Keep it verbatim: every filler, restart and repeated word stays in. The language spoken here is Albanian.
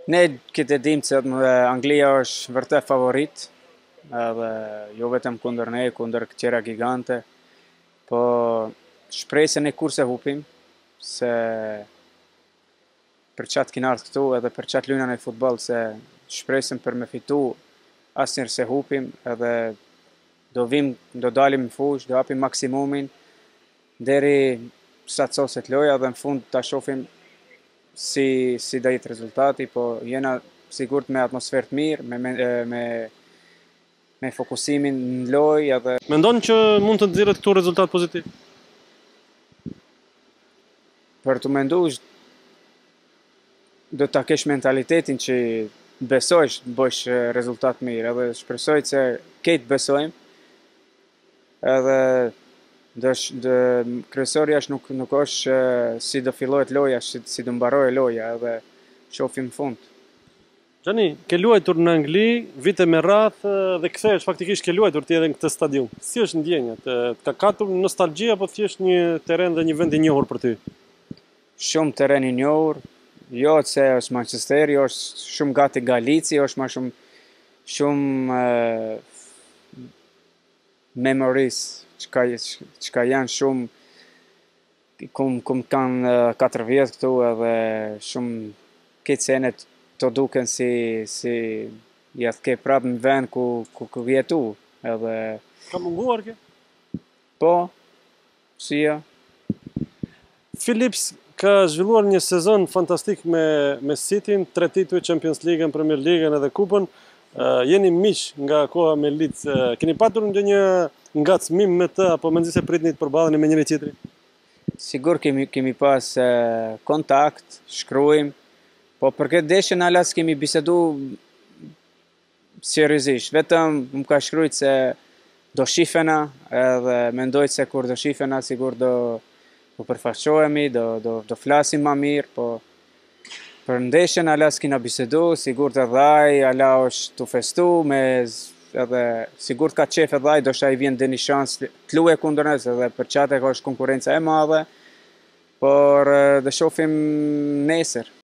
Ne këtë e dim se Anglia është vërtet favorit, edhe jo vetëm kundër ne, kundër tjera gigante, po shpresën e kur se hupim, se për qatë kina ardhë këtu edhe për qatë lujna në futbol, se shpresën për me fitu asnjëherë se hupim, edhe do vim, do dalim në fush, do hapim maksimumin, deri sa të soset loja dhe në fund ta shohim si si do jetë rezultati, po jena sigurt me atmosferë të mirë, me me me, me fokusimin në lojë edhe Mendon që mund të nxjerrët këtu rezultat pozitiv? për të menduar do ta kesh mentalitetin që besojsh të bësh rezultat mirë, edhe shpresoj se këtë besojmë, edhe dë kryesori është nuk nuk është si do fillohet loja, si, si do mbarohet loja, edhe shohim në fund. Xhani, ke luajtur në Angli vite me radhë dhe kthehesh faktikisht ke luajtur ti edhe në këtë stadium. Si është ndjenja? Të ka katur nostalgji apo thjesht një terren dhe një vend i njohur për ty? Shumë terren i njohur, jo se është Manchesteri, është shumë gati Galici, është më shumë shumë uh, memories çka çka janë shumë kum kum kanë katër vjet këtu edhe shumë këtë senet të duken si si ja të ke prapë në vend ku ku ku jetu edhe Ka munguar kjo? po si ja. Philips ka zhvilluar një sezon fantastik me me Cityn, tre tituj, Champions League, Premier League edhe Kupën. Uh, jeni miq nga koha me Leeds. Uh, keni patur ndonjë ngacmim me të apo mendoni se pritni të përballeni me njëri tjetrin? Sigur kemi kemi pas uh, kontakt, shkruajm, po për këtë deshën ala s'kemi bisedu seriozisht. Vetëm më ka shkruajt se do shifena, edhe mendoj se kur do shifena sigur do do përfaqohemi, do do do flasim më mirë, po për ndeshjen ala s'kina bisedu, sigur të dhaj, ala është të festu, me edhe sigur të ka qef edhe dhaj, do shta i vjen dhe një shans të luaj kundër nes, edhe për qatë e ka është konkurenca e madhe, por dhe shofim nesër.